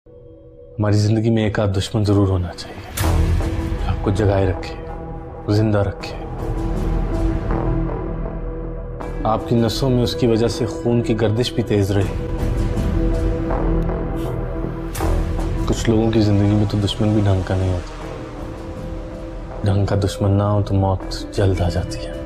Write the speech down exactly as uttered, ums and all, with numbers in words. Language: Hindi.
हमारी जिंदगी में एक आध दुश्मन जरूर होना चाहिए, आपको जगाए रखे, जिंदा रखे। आपकी नसों में उसकी वजह से खून की गर्दिश भी तेज रही। कुछ लोगों की जिंदगी में तो दुश्मन भी ढंग का नहीं होता। ढंग का दुश्मन ना हो तो मौत जल्द आ जाती है।